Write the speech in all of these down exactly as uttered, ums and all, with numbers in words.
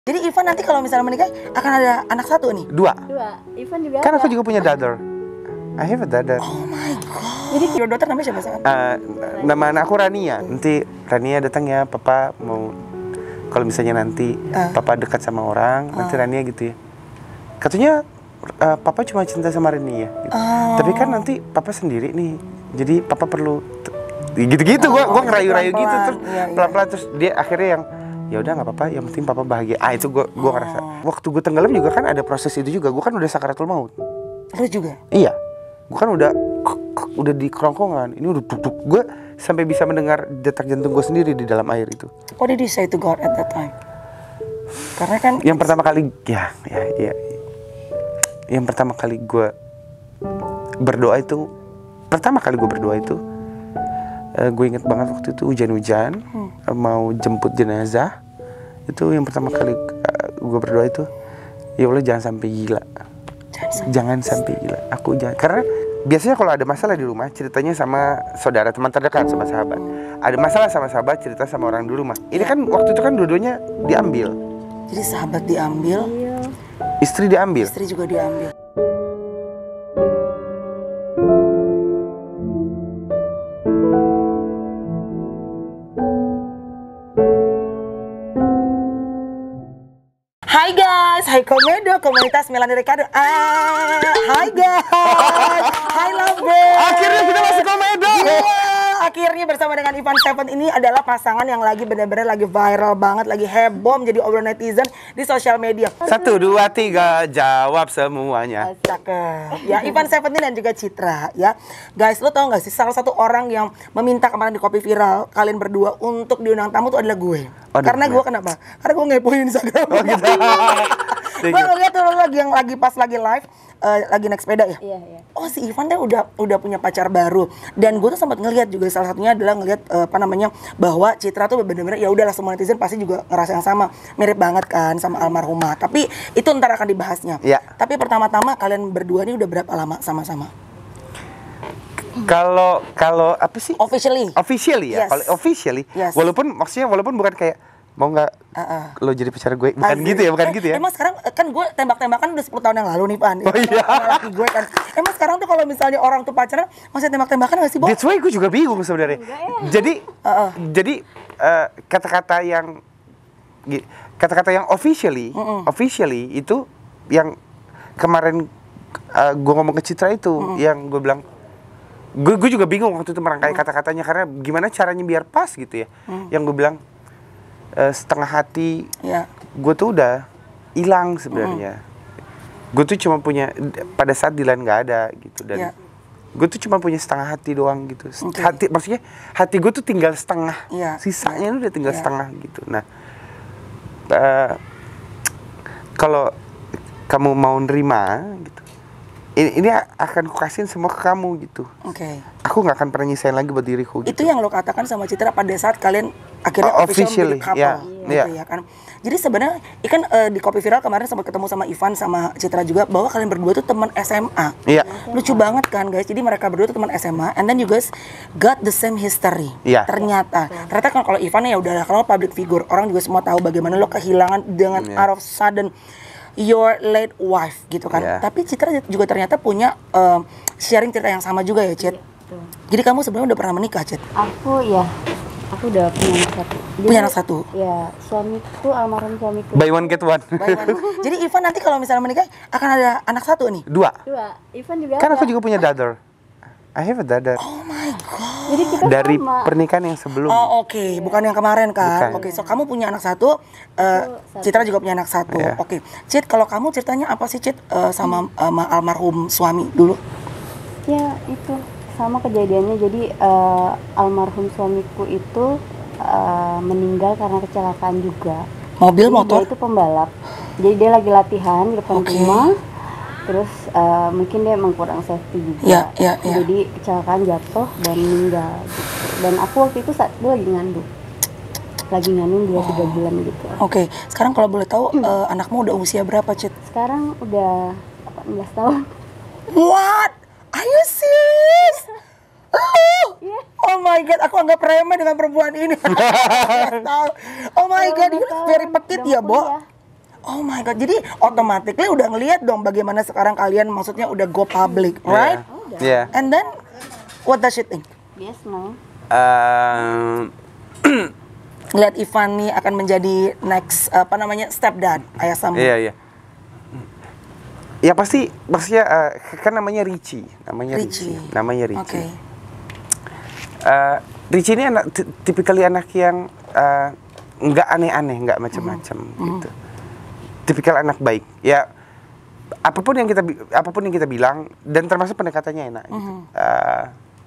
Jadi Ivan nanti kalau misalnya menikah akan ada anak satu nih? Dua. Dua. Ivan juga Kan ada. aku juga punya daughter. I have a daughter. Oh my god. Jadi your daughter namanya siapa sekarang? Uh, nama anak aku Rania. Nanti Rania datang ya, papa mau kalau misalnya nanti uh. papa dekat sama orang, uh. nanti Rania gitu ya. Katanya uh, papa cuma cinta sama Rania gitu. Oh. Tapi kan nanti papa sendiri nih. Jadi papa perlu gitu-gitu. Oh, gua gua ngerayu-rayu gitu terus pelan-pelan terus dia akhirnya yang ya udah nggak apa-apa, yang penting papa bahagia. Ah itu gue gue ngerasa waktu gue tenggelam juga kan ada proses itu juga. Gue kan udah sakaratul maut. Lu juga? Iya, gue kan udah udah di kerongkongan. Ini udah duduk gue sampai bisa mendengar detak jantung gue sendiri di dalam air itu. What did you say to God at that time? Karena kan yang pertama kali ya ya ya yang pertama kali gue berdoa itu pertama kali gue berdoa itu uh, gue inget banget waktu itu hujan-hujan hmm. mau jemput jenazah. Itu yang pertama kali uh, gue berdoa itu, ya Allah jangan sampai gila, jangan sampai, jangan sampai gila. Aku jangan, karena biasanya kalau ada masalah di rumah ceritanya sama saudara, teman terdekat, sama sahabat. Ada masalah sama sahabat cerita sama orang di rumah. Ini kan waktu itu kan dua-duanya diambil. Jadi sahabat diambil, istri diambil, istri juga diambil. Hai guys, hai Komedo, komunitas Melanie Ricardo. Ah, hai guys, hai lovers. Akhirnya kita masuk Komedo. Yeah, akhirnya bersama dengan Ivan Seven ini adalah pasangan yang lagi benar-benar lagi viral banget, lagi heboh menjadi obrolan netizen di sosial media. Satu, dua, tiga, jawab semuanya. Cakep. Ya, Ivan Seven dan juga Citra. Ya, guys, lo tau gak sih salah satu orang yang meminta kemarin di Kopi Viral kalian berdua untuk diundang tamu itu adalah gue. Aduh, karena gue ya. kenapa? Karena gue ngepoin Instagram. Oh, gitu. Gue ngeliat tuh lo lagi yang lagi pas lagi live, uh, lagi naik sepeda ya. Iya, iya. Oh si Ivan tuh udah udah punya pacar baru. Dan gue tuh sempat ngeliat juga salah satunya adalah ngeliat uh, apa namanya bahwa Citra tuh bener-bener ya udahlah semua netizen pasti juga ngerasa yang sama, mirip banget kan sama almarhumah. Tapi itu ntar akan dibahasnya. Ya. Tapi pertama-tama kalian berdua ini udah berapa lama sama-sama? Kalau kalau apa sih? Officially. Officially ya. Yes. Kalau officially, Yes. walaupun maksudnya walaupun bukan kayak mau nggak Uh-uh. lo jadi pacar gue, bukan Asik. gitu ya, bukan eh, gitu ya. Emang sekarang kan gue tembak-tembakan udah sepuluh tahun yang lalu nih Pan. Oh iya. Sama laki gue kan. Emang sekarang tuh kalau misalnya orang tuh pacaran masih tembak-tembakan gak sih, Bo? That's why gue juga bingung sebenarnya. Jadi Uh-uh. jadi uh, kata-kata yang kata-kata yang officially, Uh-uh. officially itu yang kemarin uh, gue ngomong ke Citra itu, uh-uh. yang gue bilang gue gue juga bingung waktu itu merangkai uh-uh. kata-katanya karena gimana caranya biar pas gitu ya. Uh-uh. Yang gue bilang Uh, setengah hati, yeah. gue tuh udah hilang sebenarnya. Mm. Gue tuh cuma punya pada saat Dilan nggak ada gitu dan yeah. gue tuh cuma punya setengah hati doang gitu. Okay. Hati maksudnya hati gue tuh tinggal setengah, yeah. sisanya yeah. udah tinggal yeah. setengah gitu. Nah, uh, kalau kamu mau nerima gitu, ini, ini akan kukasihin semua ke kamu gitu. Oke. Okay. Aku nggak akan pernah nyisain lagi buat diriku. Gitu. Itu yang lo katakan sama Citra pada saat kalian akhirnya oh, officially couple, yeah. gitu yeah. ya kan. Jadi sebenarnya ikan uh, di Kopi Viral kemarin sempat ketemu sama Ivan sama Citra juga bahwa kalian berdua tuh teman S M A. Iya. Yeah. Lucu banget kan guys. Jadi mereka berdua tuh teman S M A and then you guys got the same history. Iya. Yeah. Ternyata. Ternyata kan kalau Ivan ya udah kalau public figure, orang juga semua tahu bagaimana lo kehilangan dengan yeah. out of sudden your late wife gitu kan. Yeah. Tapi Citra juga ternyata punya uh, sharing cerita yang sama juga ya, Cit. Yeah, jadi kamu sebenarnya udah pernah menikah, Cit? Aku ya. Aku udah punya anak satu. Jadi, punya anak satu? Ya, suamiku, almarhum suamiku. Buy one get one. Buy one. Jadi Ivan nanti kalau misalnya menikah akan ada anak satu nih? Dua. Dua. Ivan juga kan ada. Aku juga punya daughter. I have a daughter. Oh my god. Jadi kita dari sama. Pernikahan yang sebelum. Oh oke, okay. Bukan yang kemarin kan? Oke, okay. So kamu punya anak satu, uh, Citra juga punya anak satu. Yeah. Oke, okay. Cit, kalau kamu ceritanya apa sih Cit uh, sama uh, almarhum suami dulu? Ya itu sama kejadiannya. Jadi uh, almarhum suamiku itu uh, meninggal karena kecelakaan juga. Mobil, jadi motor? Dia itu pembalap. Jadi dia lagi latihan di depan okay. rumah. Terus uh, mungkin dia emang kurang safety juga. Yeah, yeah, yeah. Jadi kecelakaan jatuh dan meninggal gitu. Dan aku waktu itu saat itu lagi ngandung. Lagi ngandung dua tiga bulan gitu. Oke, okay. Sekarang kalau boleh tahu hmm. uh, anakmu udah usia berapa, Cit? Sekarang udah delapan belas tahun. What? Are you serious? Oh, yeah. Oh my god, aku anggap remeh dengan perempuan ini. Oh my god, ini very petite ya, Bo? Oh my god, jadi automatically udah ngelihat dong bagaimana sekarang kalian maksudnya udah go public, right? Iya. Yeah. And then what does she think? Yes, no. Uh, Lihat Ivan nih akan menjadi next apa namanya stepdad ayah sambung. Iya iya. Ya pasti maksudnya uh, kan namanya Richie, namanya Richie, Richie. namanya Richie. Oke. Okay. Uh, Richie ini anak tipikal anak yang uh, nggak aneh-aneh, nggak macam-macam mm. gitu. Tipikal anak baik. Ya apapun yang kita apapun yang kita bilang dan termasuk pendekatannya enak. Mm. Gitu. Uh,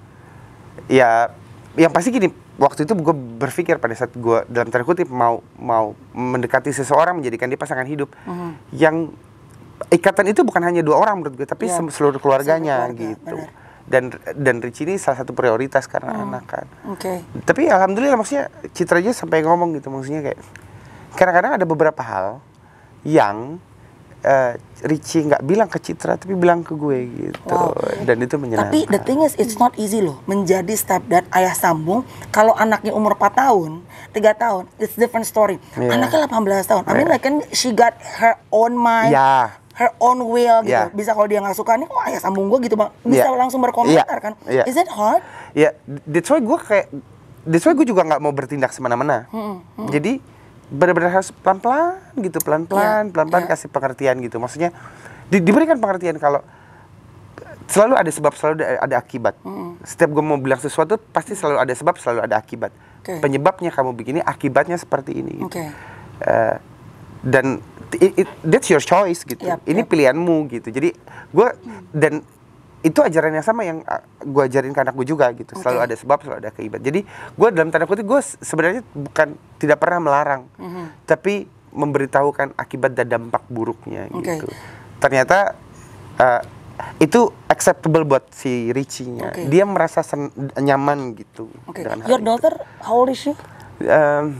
ya yang pasti gini. Waktu itu gue berpikir pada saat gue dalam tanda kutip mau mau mendekati seseorang menjadikan dia pasangan hidup mm-hmm. yang ikatan itu bukan hanya dua orang menurut gue tapi yeah. seluruh keluarganya keluarga, gitu bener. dan dan Richie ini salah satu prioritas karena mm. anak kan. Okay. Tapi alhamdulillah maksudnya Citra aja sampai ngomong gitu maksudnya kayak kadang-kadang ada beberapa hal yang Uh, Richie nggak bilang ke Citra tapi bilang ke gue gitu wow. dan itu menyenangkan. Tapi the thing is it's not easy loh menjadi stepdad ayah sambung kalau anaknya umur empat tahun, tiga tahun, it's different story. Yeah. Anaknya delapan belas tahun. I mean yeah. like kan she got her own mind, yeah. her own will gitu. Yeah. Bisa kalau dia nggak suka nih kok ayah sambung gue gitu bang, bisa yeah. langsung berkomentar yeah. kan. Yeah. Is it hard? Ya, yeah. that's why gue kayak, that's why gue juga nggak mau bertindak semena-mena. Hmm. Hmm. Jadi benar-benar harus pelan-pelan gitu, pelan-pelan, yeah, pelan-pelan yeah. kasih pengertian gitu. Maksudnya di, diberikan pengertian kalau selalu ada sebab, selalu ada, ada akibat. Mm. Setiap gue mau bilang sesuatu pasti selalu ada sebab, selalu ada akibat. Okay. Penyebabnya kamu begini, akibatnya seperti ini. Gitu. Okay. Uh, dan it, it, that's your choice gitu. Yep, ini yep. pilihanmu gitu. Jadi gue mm. dan itu ajaran yang sama yang gue ajarin ke anak gue juga gitu. Selalu okay. ada sebab, selalu ada akibat. Jadi gue dalam tanda kutip gue sebenarnya bukan tidak pernah melarang, mm-hmm. tapi memberitahukan akibat dan dampak buruknya okay. gitu. Ternyata uh, itu acceptable buat si Richie-nya. Okay. Dia merasa sen- nyaman gitu. Okay. Your daughter, itu. How old is she? Um,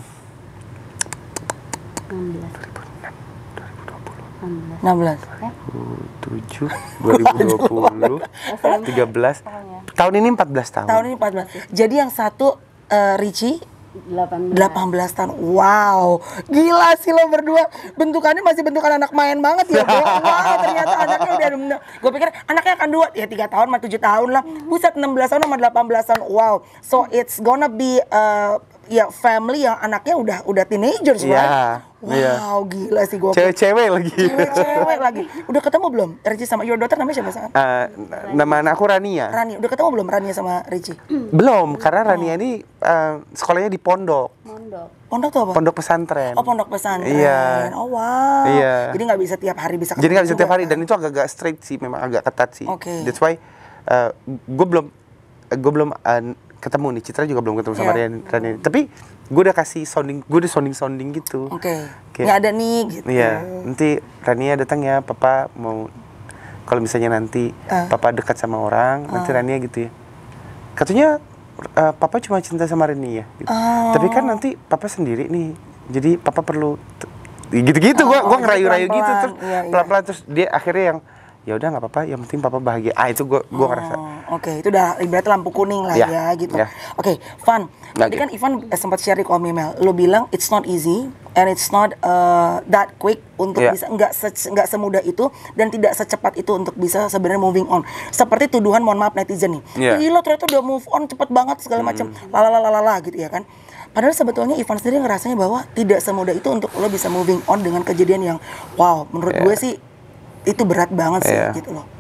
enam belas tujuh dua ribu dua puluh tiga belas tahun ini empat belas tahun. Tahun ini empat belas. Jadi yang satu uh, Richie delapan belas tahun. Wow, gila sih lo berdua. Bentukannya masih bentukan anak main banget ya, Bo. Wow, ternyata anaknya udah. Gue pikir anaknya akan dua, ya tiga tahun sama tujuh tahun lah. Buset, enam belas tahun sama delapan belas tahun. Wow. So it's gonna be uh, ya family yang anaknya udah udah teenagers, right? Yeah. Wow, yeah. gila sih gue. Cewek-cewek lagi. Cewek-cewek lagi. Udah ketemu belum? Richie sama your daughter namanya siapa sekarang? Uh, nama anak aku Rania. Rania. Udah ketemu belum Rania sama Richie? Belum, karena Rania oh. ini uh, sekolahnya di pondok. Pondok. Pondok tuh apa? Pondok pesantren. Oh, pondok pesantren. Iya. Oh, wow. Iya. Jadi nggak bisa tiap hari bisa ketemu. Jadi nggak bisa juga, tiap hari kan? Dan itu agak-agak straight sih, memang agak ketat sih. Oke. Okay. That's why uh, gue belum gue belum uh, ketemu nih, Citra juga belum ketemu sama yeah. Rania. Tapi gue udah kasih sounding, gue udah sounding-sounding gitu. Oke. Okay. Nggak ada nih gitu. Iya. Nanti Rania datang ya, Papa mau kalau misalnya nanti uh. Papa dekat sama orang, uh. nanti Rania gitu ya. Katanya uh, Papa cuma cinta sama Rania gitu. Uh. Tapi kan nanti Papa sendiri nih. Jadi Papa perlu t- gitu-gitu. Gue oh, gue ngerayu-rayu gitu terus iya, iya. pelan-pelan terus dia akhirnya yang ya udah nggak apa-apa, yang penting Papa bahagia. Ah itu gue gue oh, ngerasa. Oke, okay. Itu udah ibarat lampu kuning lah ya, ya gitu. Ya. Oke, okay, Van. Tadi kan Ivan eh, sempat share di Call Me Mel. Lo bilang it's not easy and it's not uh, that quick untuk yeah. bisa nggak se- nggak semudah itu dan tidak secepat itu untuk bisa sebenarnya moving on. Seperti tuduhan mohon maaf netizen nih. Yeah. Gila ternyata udah move on cepet banget segala macam. Hmm. Lalalalala gitu ya kan. Padahal sebetulnya Ivan sendiri ngerasanya bahwa tidak semudah itu untuk lo bisa moving on dengan kejadian yang wow, menurut yeah. gue sih itu berat banget sih yeah. gitu loh.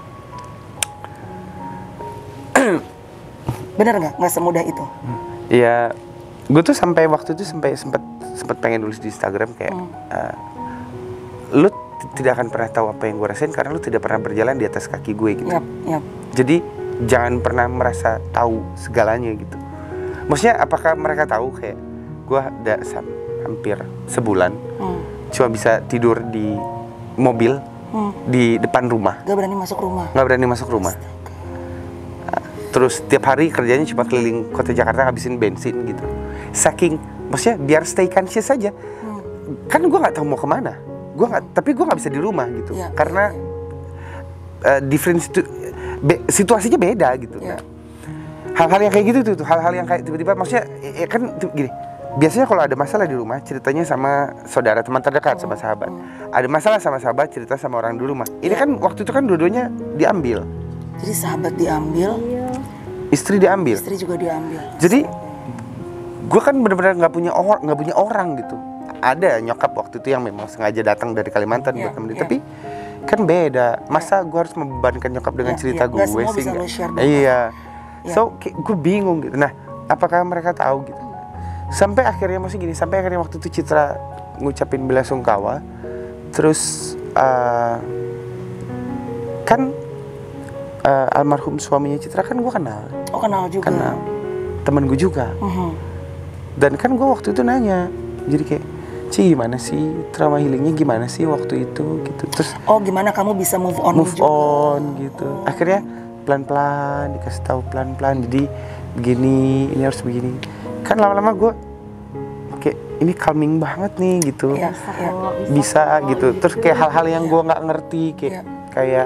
Bener nggak? Nggak semudah itu. Iya, gue tuh sampai waktu itu sampai sempat sempat pengen nulis di Instagram kayak, hmm. uh, lu t- tidak akan pernah tahu apa yang gue rasain karena lu tidak pernah berjalan di atas kaki gue gitu. Yep, yep. Jadi jangan pernah merasa tahu segalanya gitu. Maksudnya apakah mereka tahu kayak gue udah sam- hampir sebulan hmm. cuma bisa tidur di mobil hmm. di depan rumah. Gak berani masuk rumah. Gak berani masuk rumah. Terus tiap hari kerjanya cuma keliling kota Jakarta ngabisin bensin gitu. Saking, maksudnya biar stay conscious aja. Hmm. Kan gue nggak tahu mau kemana. Gue nggak, tapi gue nggak bisa di rumah gitu. Ya, karena ya, ya. Uh, different situ, be, situasinya beda gitu. Ya. Nah, hal-hal yang kayak gitu tuh, hal-hal yang kayak tiba-tiba, maksudnya ya kan gini. biasanya kalau ada masalah di rumah ceritanya sama saudara, teman terdekat, sama sahabat. Ada masalah sama sahabat cerita sama orang di rumah. Ini kan waktu itu kan dua-duanya diambil. Jadi sahabat diambil, istri diambil, istri juga diambil. Jadi gue kan benar-benar nggak punya orang, nggak punya orang gitu. Ada nyokap waktu itu yang memang sengaja datang dari Kalimantan yeah, buat nemenin, yeah. tapi kan beda. Masa yeah. gue harus membebankan nyokap dengan yeah, cerita yeah. gue sih? Iya. Yeah. So gue bingung gitu. Nah, apakah mereka tahu gitu? Sampai akhirnya masih gini, sampai akhirnya waktu itu Citra ngucapin bela sungkawa, terus uh, kan uh, almarhum suaminya Citra kan gue kenal. Oh kenal juga. Kenal. Temen gue juga. Uh-huh. Dan kan gue waktu itu nanya, jadi kayak, Ci gimana sih trauma healingnya gimana sih waktu itu gitu. Terus oh gimana kamu bisa move on move juga? on gitu. Oh. Akhirnya pelan-pelan dikasih tahu pelan-pelan, jadi begini, ini harus begini. Kan lama-lama gue kayak ini calming banget nih gitu, ya, ya. bisa, bisa gitu. Terus kayak hal-hal yang gue nggak ngerti kayak ya. kayak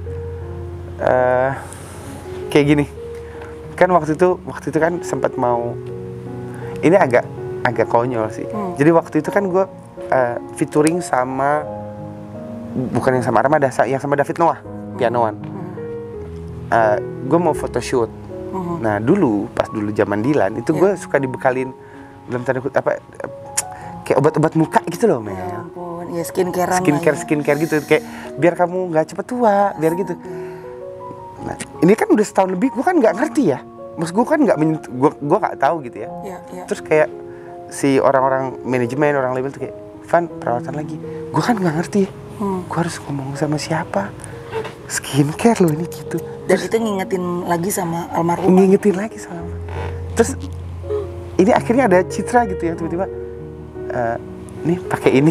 uh, kayak gini. Kan waktu itu waktu itu kan sempat mau, ini agak agak konyol sih. Hmm. Jadi waktu itu kan gue uh, featuring sama, bukan yang sama Armada, yang sama David Noah, pianoan. Hmm. Uh, gue mau photoshoot. Uh-huh. Nah dulu pas dulu zaman Dilan itu yeah. gue suka dibekalin dalam tanda kutip apa kayak obat-obat muka gitu loh, Mel. Ya ampun, ya skincare-an skincare ya. skincare gitu kayak biar kamu nggak cepet tua, biar gitu. Nah ini kan udah setahun lebih, gue kan nggak ngerti ya, maksud gue kan nggak menyentuh, gue gue nggak tahu gitu ya. Yeah, yeah. Terus kayak si orang-orang manajemen, orang label tuh kayak, Van perawatan lagi, gue kan nggak ngerti, hmm. gue harus ngomong sama siapa. Skincare loh ini gitu. Dan terus, itu ngingetin lagi sama almarhum. Ngingetin lagi sama. Terus ini akhirnya ada Citra gitu ya tiba-tiba, uh, nih pakai ini.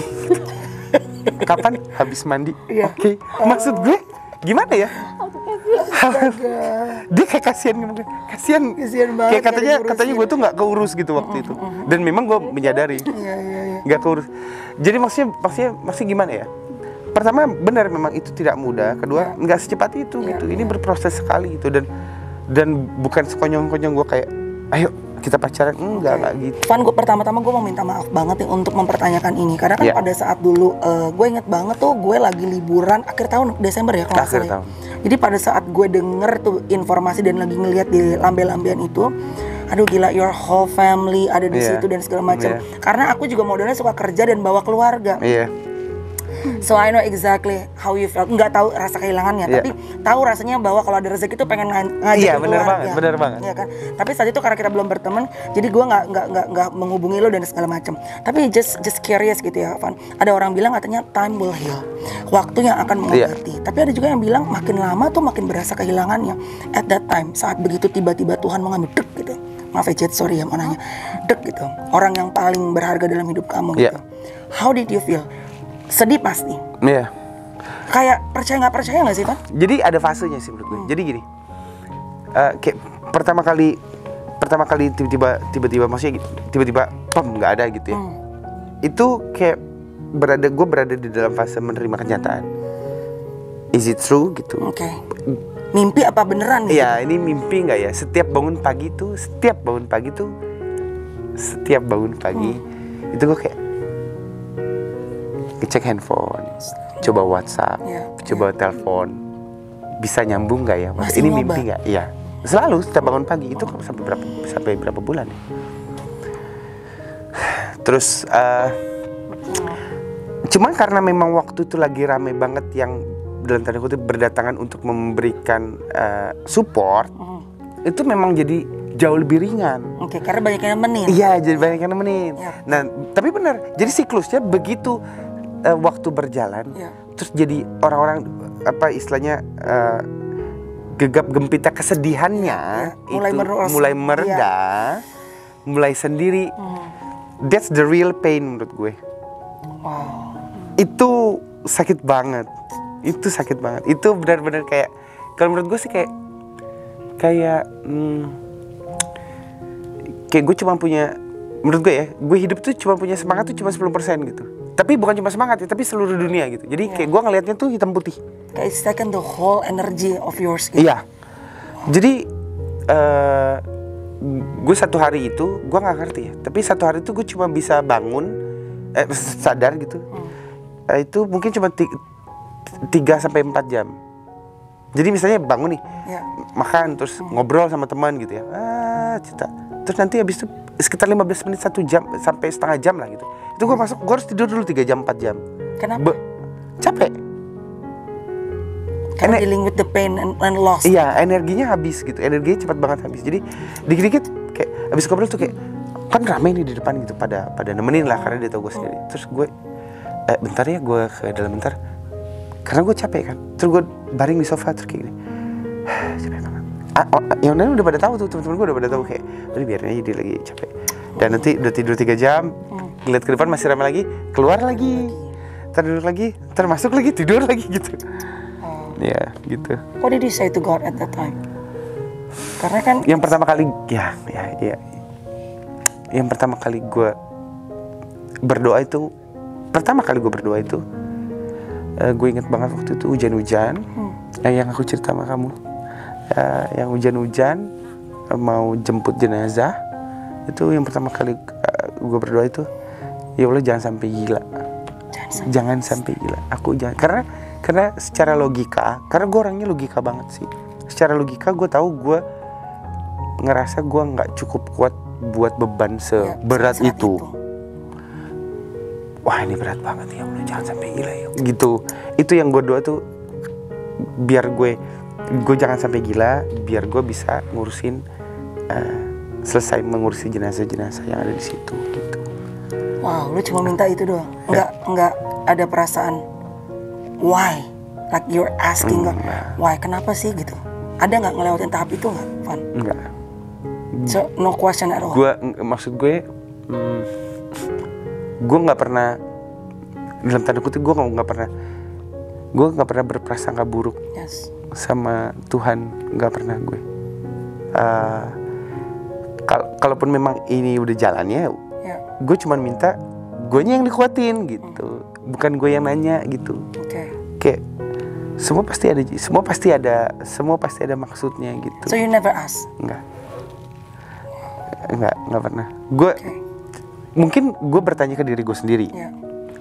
Kapan habis mandi? Yeah. Oke. Okay. Maksud gue gimana ya? Dia kayak kasihan ngomongnya, kasihan. Kasihan banget. Kayak katanya katanya gue tuh nggak keurus gitu waktu itu. Dan memang gue menyadari nggak keurus. Jadi maksudnya maksudnya maksudnya gimana ya? Pertama benar memang itu tidak mudah, kedua nggak ya. secepat itu ya, gitu. Ini ya. berproses sekali gitu dan dan bukan sekonyong-konyong gue kayak ayo kita pacaran, enggak enggak okay. gitu. Van, gue pertama-tama gue mau minta maaf banget nih untuk mempertanyakan ini karena kan ya. pada saat dulu uh, gue inget banget tuh gue lagi liburan akhir tahun Desember ya kalau akhir tahun. Jadi pada saat gue denger tuh informasi dan lagi ngeliat di lambe-lambean itu, aduh gila, your whole family ada di yeah. situ dan segala macam. Yeah. Karena aku juga modelnya suka kerja dan bawa keluarga. Iya. Yeah. So I know exactly how you felt. Nggak tahu rasa kehilangannya, yeah. tapi tahu rasanya bahwa kalau ada rezeki itu pengen ng- ngajak yeah, keluar. Iya, benar banget, benar banget. Iya kan. Tapi saat itu karena kita belum berteman, jadi gue nggak nggak nggak nggak menghubungi lo dan segala macam. Tapi just just curious gitu ya, Van. Ada orang bilang katanya time will heal, waktu yang akan mengobati. Yeah. Tapi ada juga yang bilang makin lama tuh makin berasa kehilangannya. At that time, saat begitu tiba-tiba Tuhan mengambil dek gitu. Maaf ya, Jet, sorry ya mau nanya. Dek gitu. Orang yang paling berharga dalam hidup kamu yeah. gitu. How did you feel? Sedih pasti. Iya. Yeah. Kayak percaya nggak percaya nggak sih, Pak? Jadi ada fasenya sih menurut gue. Hmm. Jadi gini, uh, kayak pertama kali, pertama kali tiba-tiba, tiba-tiba maksudnya tiba-tiba, pam nggak ada gitu ya. Hmm. Itu kayak berada, gue berada di dalam fase menerima kenyataan. Is it true gitu? Oke. Okay. Mimpi apa beneran? Iya, gitu? Ini mimpi nggak ya? Setiap bangun pagi tuh, setiap bangun pagi tuh, setiap bangun pagi hmm. itu gue kayak ngecek handphone, coba WhatsApp, yeah, coba yeah. telepon, bisa nyambung nggak ya? Masih ini nyoba. Mimpi nggak? Iya, selalu setiap bangun pagi itu oh. sampai berapa sampai berapa bulan? Ya? Terus, uh, cuman karena memang waktu itu lagi rame banget yang dalam tanda kutip berdatangan untuk memberikan uh, support, uh-huh. itu memang jadi jauh lebih ringan. Oke, okay, karena banyak yang nemenin. Iya, jadi banyak yang nemenin. Ya. Nah, tapi benar, jadi siklusnya begitu. Uh, waktu berjalan, ya. Terus jadi orang-orang apa istilahnya uh, gegap gempita kesedihannya ya. mulai itu meros, mulai mereda, ya. mulai sendiri. Hmm. That's the real pain menurut gue. Wow. Itu sakit banget. Itu sakit banget. Itu benar-benar kayak kalau menurut gue sih kayak kayak hmm, kayak gue cuma punya menurut gue ya, gue hidup tuh cuma punya semangat tuh cuma sepuluh persen gitu. Tapi bukan cuma semangat ya, tapi seluruh dunia gitu. Jadi yeah. kayak gue ngelihatnya tuh hitam putih. Kayak it's taken the whole energy of yours gitu. Iya. Jadi uh, gue satu hari itu gue nggak ngerti ya, tapi satu hari itu gue cuma bisa bangun eh sadar gitu. hmm. eh, itu mungkin cuma tiga sampai empat jam. Jadi misalnya bangun nih, ya. makan terus hmm. ngobrol sama teman gitu ya, ah cerita, terus nanti habis itu sekitar lima belas menit satu jam sampai setengah jam lah gitu. Itu gue masuk, gue harus tidur dulu tiga jam empat jam. Kenapa? Be- capek. Karena Ener- dealing with the pain and, and loss. Iya, energinya habis gitu, energinya cepat banget habis. Jadi dikit-dikit kayak habis ngobrol tuh kayak kan ramai nih di depan gitu, pada pada nemenin lah karena dia tahu gue sendiri. Terus gue eh, bentar ya gue ke dalam bentar. Karena gue capek kan, terus gue baring di sofa terus kayak gini, capek banget. Ah, oh, yang lain udah pada tahu tuh, teman-teman gue udah pada tahu kayak, udah biarin aja dia lagi capek. Dan nanti udah tidur tiga jam, ngeliat ke depan masih ramai lagi, keluar lagi, tidur lagi, termasuk lagi tidur lagi gitu. Ya gitu. What did you say to God at that time? Karena kan yang pertama kali, ya, ya, ya, yang pertama kali gue berdoa itu, pertama kali gue berdoa itu. Uh, gue inget banget waktu itu hujan-hujan, hmm. eh, yang aku cerita sama kamu, uh, yang hujan-hujan uh, mau jemput jenazah, itu yang pertama kali uh, gue berdoa itu, ya Allah jangan sampai gila, jangan sampai, jangan sampai gila, aku jangan, karena karena secara logika, karena gue orangnya logika banget sih, secara logika gue tahu gue ngerasa gue nggak cukup kuat buat beban seberat ya, itu. itu. Wah ini berat banget ya Allah, jangan sampai gila ya gitu. Itu yang gue doa tuh, biar gue gue jangan sampai gila, biar gue bisa ngurusin uh, selesai mengurusi jenazah-jenazah yang ada di situ gitu. Wow, lu cuma minta itu doang, nggak ya. nggak ada perasaan why, like you're asking hmm, God, why, kenapa sih gitu? Ada nggak ngelewatin tahap itu nggak, Van? Enggak. So no question at all. Gue maksud gue. Hmm, gue nggak pernah, dalam tanda kutip gue nggak pernah gue nggak pernah berprasangka buruk yes. sama Tuhan, nggak pernah gue. Uh, kal- kalaupun memang ini udah jalannya, yeah. gue cuma minta guenya yang dikuatin gitu, hmm. bukan gue yang nanya gitu. Okay. Kayak semua pasti ada, semua pasti ada, semua pasti ada maksudnya gitu. So you never ask? Nggak, nggak, nggak pernah. Gue okay. Mungkin gue bertanya ke diri gue sendiri, yeah.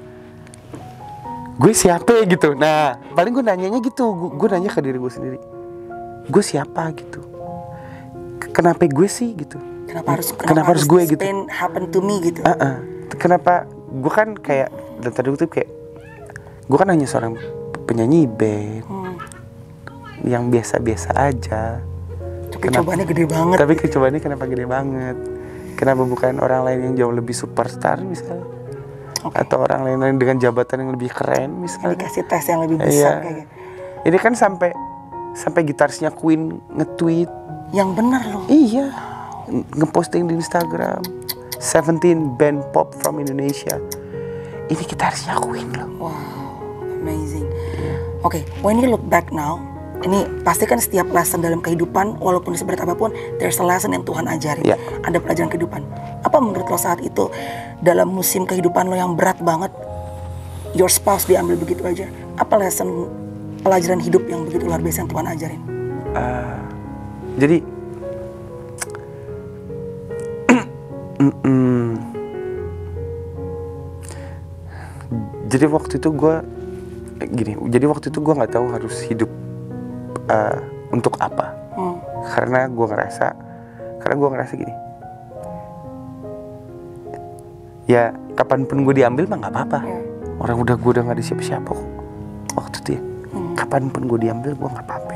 gue siapa gitu. Nah paling gue nanyanya gitu, gue, gue nanya ke diri gue sendiri, gue siapa gitu, kenapa gue sih gitu, kenapa harus kenapa, kenapa harus gue gitu, pain happen to me gitu. uh-uh. Kenapa gue kan kayak, dan tadi gue kayak gue kan hanya seorang penyanyi band hmm. yang biasa-biasa aja. Tapi cobaannya gede banget. Tapi cobaannya kenapa gede banget? Kenapa bukan orang lain yang jauh lebih superstar misalnya, okay. atau orang lain dengan jabatan yang lebih keren misalnya, dikasih tes yang lebih besar, iya. kayak ini kan sampai sampai gitarisnya Queen nge-tweet yang benar loh, iya, nge-posting di Instagram, seventeen band pop from Indonesia, ini gitarisnya Queen loh. Wow, amazing. yeah. Oke, okay, when you look back now, ini pasti kan setiap lesson dalam kehidupan, walaupun seberat apapun, there's a lesson yang Tuhan ajarin. Yeah. Ada pelajaran kehidupan. Apa menurut lo saat itu, dalam musim kehidupan lo yang berat banget, your spouse diambil begitu aja, apa lesson, pelajaran hidup yang begitu luar biasa yang Tuhan ajarin? Uh, jadi, jadi waktu itu gue, gini, jadi waktu itu gue nggak tahu harus hidup Uh, untuk apa? Hmm. Karena gue ngerasa, karena gue ngerasa gini, ya kapanpun gue diambil mah nggak apa-apa. Hmm. Orang udah gue udah nggak ada siapa-siapa kok waktu itu ya. Hmm. Kapanpun gue diambil gue nggak apa-apa.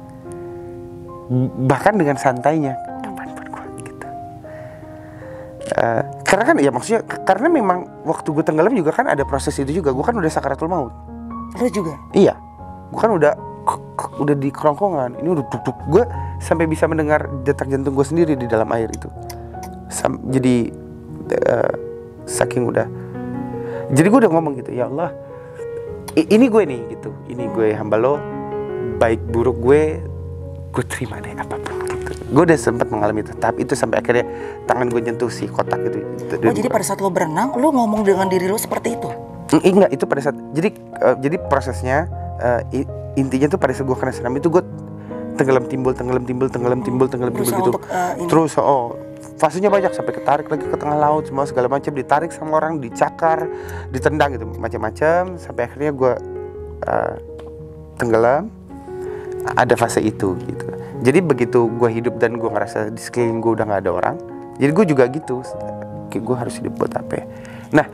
Bahkan dengan santainya, kapanpun gue gitu. Uh, karena kan ya maksudnya, karena memang waktu gue tenggelam juga kan ada proses itu juga. Gue kan udah sakaratul maut. Lo juga? Iya, gue kan udah udah di kerongkongan, ini udah duk-duk, gue sampai bisa mendengar detak jantung gue sendiri di dalam air itu. Sam, jadi uh, saking udah, jadi gue udah ngomong gitu, ya Allah, ini gue nih gitu, ini gue hamba lo, baik buruk gue, gue terima deh apapun gitu. Gue udah sempat mengalami itu, tahap itu sampai akhirnya tangan gue nyentuh si kotak itu. Oh jadi pada saat lo berenang, lo ngomong dengan diri lo seperti itu? Enggak, itu pada saat, jadi uh, jadi prosesnya. Uh, intinya tuh pada saat gue kena tsunami itu gue tenggelam timbul tenggelam timbul tenggelam timbul tenggelam timbul gitu untuk, uh, terus oh fasenya banyak, sampai ketarik lagi ke tengah laut semua segala macam, ditarik sama orang, dicakar, ditendang gitu macam-macam, sampai akhirnya gue uh, tenggelam. Ada fase itu gitu. Jadi begitu gue hidup dan gue ngerasa di sekeliling gue udah nggak ada orang, jadi gue juga gitu, kayak gue harus hidup buat apa ya? Nah,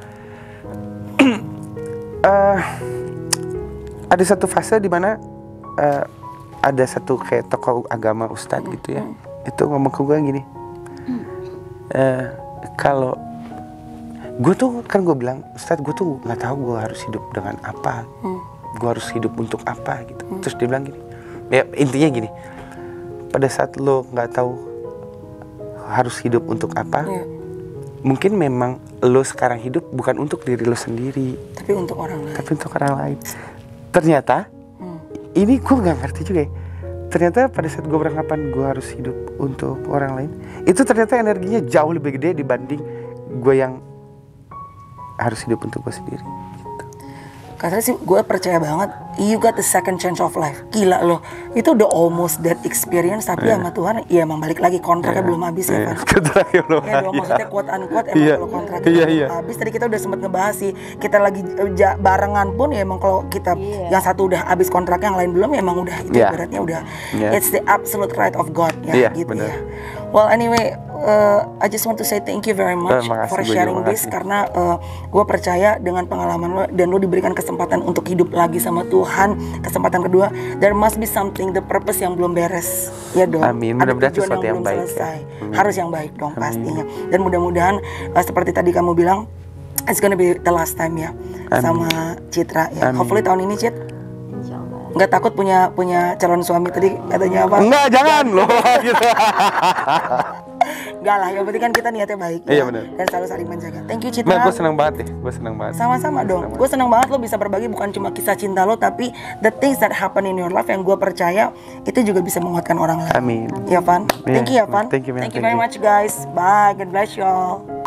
uh, ada satu fase di mana uh, ada satu kayak tokoh agama ustadz gitu ya, itu ngomong ke gue gini, uh, kalau gue tuh kan gue bilang, ustadz gue tuh nggak tahu gue harus hidup dengan apa, gue harus hidup untuk apa gitu. Terus dia bilang gini, ya intinya gini, pada saat lo nggak tahu harus hidup untuk apa, yeah. mungkin memang lo sekarang hidup bukan untuk diri lo sendiri, tapi untuk orang lain. Tapi untuk orang lain. Ternyata hmm. ini gue nggak ngerti juga ya. Ternyata pada saat gue beranggapan gue harus hidup untuk orang lain, itu ternyata energinya jauh lebih gede dibanding gue yang harus hidup untuk gue sendiri. Katanya sih gue percaya banget, you got the second chance of life. Gila loh, itu udah almost that experience, tapi yeah. sama Tuhan, ya emang balik lagi kontraknya yeah. belum habis yeah. ya Pak. Kontraknya belum ya, dong, maksudnya quote unquote emang yeah. kalau kontraknya yeah, belum yeah. habis. Tadi kita udah sempat ngebahas sih, kita lagi uh, barengan pun ya emang kalau kita yeah. yang satu udah habis kontraknya, yang lain belum, ya emang udah itu yeah. beratnya udah yeah. it's the absolute right of God ya yeah, gitu bener. Ya. Well anyway, uh, I just want to say thank you very much uh, for sharing this, karena uh, gue percaya dengan pengalaman lo dan lo diberikan kesempatan untuk hidup lagi sama Tuhan, kesempatan kedua, there must be something, the purpose yang belum beres, ya dong. Amin. Mudah-mudahan sesuatu yang, yang baik. Selesai. Ya. Harus yang baik dong Amin. Pastinya. Dan mudah-mudahan uh, seperti tadi kamu bilang, it's gonna be the last time ya Amin. Sama Citra ya. Amin. Hopefully tahun ini Cit. Nggak takut punya punya calon suami tadi katanya apa? Enggak, jangan loh. Gitu. Enggak lah, yang penting kan kita niatnya baik ya. Iya benar. Dan selalu saling menjaga. Thank you Citra. Nah, gue senang banget deh, gue senang banget. Sama-sama dong. Gue senang banget lo bisa berbagi bukan cuma kisah cinta lo, tapi the things that happen in your life yang gue percaya itu juga bisa menguatkan orang lain. Amin. Ya Van. Thank you ya Van. Thank you, man. Thank you very much guys. Bye. God bless you all.